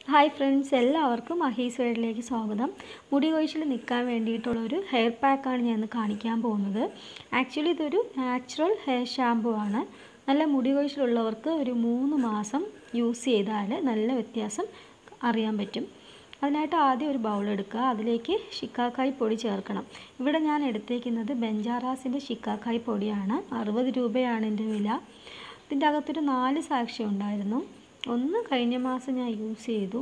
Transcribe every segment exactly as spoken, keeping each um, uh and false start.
Hi friends, എല്ലാവർക്കും മഹീസ് വേൾഡിലേക്ക് സ്വാഗതം. മുടി കൊഴിച്ചിൽ നിൽക്കാൻ വേണ്ടിയിട്ടുള്ളൊരു ഹെയർ പാക്കാണ് ഞാൻ ഇന്ന് കാണിക്കാൻ പോകുന്നത്. ആക്ച്വലി ഇതൊരു നാച്ചുറൽ ഹെയർ ഷാമ്പു ആണ്. നല്ല മുടി കൊഴിച്ചിലുള്ളവർക്ക് ഒരു മൂന്ന് മാസം യൂസ് ചെയ്താൽ നല്ല വ്യത്യാസം അറിയാൻ പറ്റും. അതിനായിട്ട് ആദ്യം ഒരു ബൗൾ എടുക്കുക. അതിലേക്ക് ഷിക്കാക്കായ് പൊടി ചേർക്കണം. ഇവിടെ ഞാൻ എടുത്തേക്കുന്നത് ബെഞ്ചാറാസിൻ്റെ ഷിക്കാക്കായ് പൊടിയാണ്. അറുപത് രൂപയാണ് എൻ്റെ വില. ഇതിൻ്റെ അകത്തൊരു നാല് സാക്ഷി ഉണ്ടായിരുന്നു. ഒന്ന് കഴിഞ്ഞ മാസം ഞാൻ യൂസ് ചെയ്തു.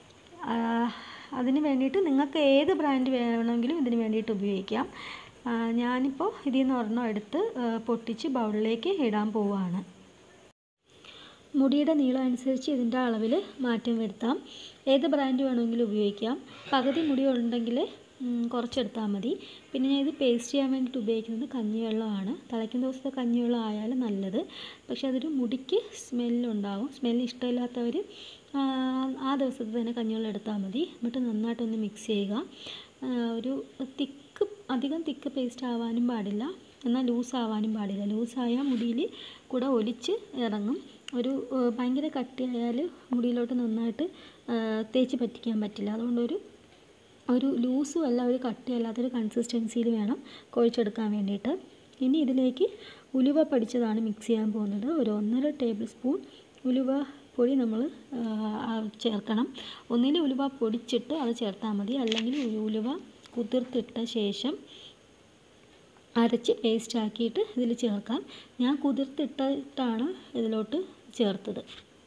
അതിന് വേണ്ടിയിട്ട് നിങ്ങൾക്ക് ഏത് ബ്രാൻഡ് വേണമെങ്കിലും ഇതിന് വേണ്ടിയിട്ട് ഉപയോഗിക്കാം. ഞാനിപ്പോൾ ഇതിൽ നിന്ന് ഒരെണ്ണം എടുത്ത് പൊട്ടിച്ച് ബൗളിലേക്ക് ഇടാൻ പോവുകയാണ്. മുടിയുടെ നീളം അനുസരിച്ച് ഇതിൻ്റെ അളവിൽ മാറ്റം വരുത്താം. ഏത് ബ്രാൻഡ് വേണമെങ്കിലും ഉപയോഗിക്കാം. പകുതി മുടി ഉണ്ടെങ്കിൽ കുറച്ചെടുത്താൽ മതി. പിന്നെ ഞാൻ ഇത് പേസ്റ്റ് ചെയ്യാൻ വേണ്ടിയിട്ട് ഉപയോഗിക്കുന്നത് കഞ്ഞിവെള്ളമാണ്. തിളയ്ക്കുന്ന ദിവസത്തെ കഞ്ഞിവെള്ളം ആയാലും നല്ലത്. പക്ഷെ അതൊരു മുടിക്ക് സ്മെല്ലുണ്ടാവും. സ്മെല്ല് ഇഷ്ടമില്ലാത്തവർ ആ ദിവസത്തെ തന്നെ കഞ്ഞിവെള്ളം എടുത്താൽ മതി. എന്നിട്ട് നന്നായിട്ടൊന്ന് മിക്സ് ചെയ്യുക. ഒരു തിക്ക് അധികം തിക്ക് പേസ്റ്റ് ആവാനും പാടില്ല, എന്നാൽ ലൂസ് ആവാനും പാടില്ല. ലൂസായാൽ മുടിയിൽ കൂടെ ഒലിച്ച് ഇറങ്ങും. ഒരു ഭയങ്കര കട്ടിയായാൽ മുടിയിലോട്ട് നന്നായിട്ട് തേച്ച് പറ്റിക്കാൻ പറ്റില്ല. അതുകൊണ്ടൊരു ഒരു ലൂസും അല്ല ഒരു കട്ടിയല്ലാത്തൊരു കൺസിസ്റ്റൻസിയിൽ വേണം കുഴച്ചെടുക്കാൻ വേണ്ടിയിട്ട്. ഇനി ഇതിലേക്ക് ഉലുവ പൊടിച്ചതാണ് മിക്സ് ചെയ്യാൻ പോകുന്നത്. ഒരു ഒന്നര ടേബിൾ സ്പൂൺ ഉലുവ പൊടി നമ്മൾ ചേർക്കണം. ഒന്നിൽ ഉലുവ പൊടിച്ചിട്ട് അത് ചേർത്താൽ മതി, അല്ലെങ്കിൽ ഉലുവ കുതിർത്തിട്ട ശേഷം അരച്ച് പേസ്റ്റ് ആക്കിയിട്ട് ഇതിൽ ചേർക്കാം. ഞാൻ കുതിർത്തിട്ടിട്ടാണ് ഇതിലോട്ട് ചേർത്തത്.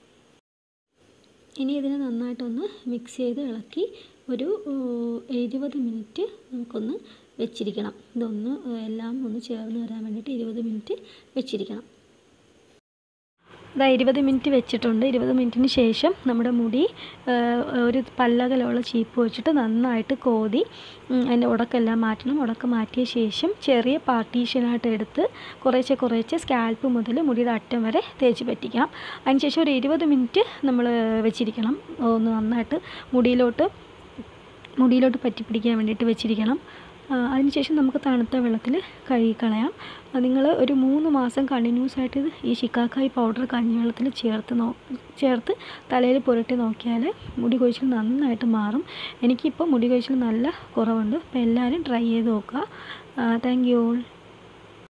ഇനി ഇതിനെ നന്നായിട്ടൊന്ന് മിക്സ് ചെയ്ത് ഇളക്കി ഒരു ഇരുപത് മിനിറ്റ് നമുക്കൊന്ന് വെച്ചിരിക്കണം. ഇതൊന്ന് എല്ലാം ഒന്ന് ചേർന്ന് വരാൻ വേണ്ടിയിട്ട് ഇരുപത് മിനിറ്റ് വെച്ചിരിക്കണം. ഇതാ ഇരുപത് മിനിറ്റ് വെച്ചിട്ടുണ്ട്. ഇരുപത് മിനിറ്റിന് ശേഷം നമ്മുടെ മുടി ഒരു പല്ലകലുള്ള ചീപ്പ് വെച്ചിട്ട് നന്നായിട്ട് കോതി അതിൻ്റെ ഉടക്കെല്ലാം മാറ്റണം. ഉടക്ക് മാറ്റിയ ശേഷം ചെറിയ പാർട്ടീഷനായിട്ട് എടുത്ത് കുറേശ്ശെ കുറേശ്ശെ സ്കാൽപ്പ് മുതൽ മുടിയുടെ അറ്റം വരെ തേച്ച് പറ്റിക്കാം. അതിനുശേഷം ഒരു ഇരുപത് മിനിറ്റ് നമ്മൾ വെച്ചിരിക്കണം. ഒന്ന് നന്നായിട്ട് മുടിയിലോട്ട് മുടിയിലോട്ട് പറ്റി പിടിക്കാൻ വേണ്ടിയിട്ട് വെച്ചിരിക്കണം. അതിനുശേഷം നമുക്ക് തണുത്ത വെള്ളത്തിൽ കഴുകിക്കളയാം. നിങ്ങൾ ഒരു മൂന്ന് മാസം കണ്ടിന്യൂസ് ആയിട്ട് ഇത് ഈ ഷിക്കാക്കായ് പൗഡർ കഞ്ഞിവെള്ളത്തിൽ ചേർത്ത് നോ ചേർത്ത് തലയിൽ പുരട്ടി നോക്കിയാൽ മുടി കൊഴിച്ചിൽ നന്നായിട്ട് മാറും. എനിക്കിപ്പോൾ മുടി കൊഴിച്ചിൽ നല്ല കുറവുണ്ട്. അപ്പോൾ എല്ലാവരും ട്രൈ ചെയ്ത് നോക്കുക. Thank U.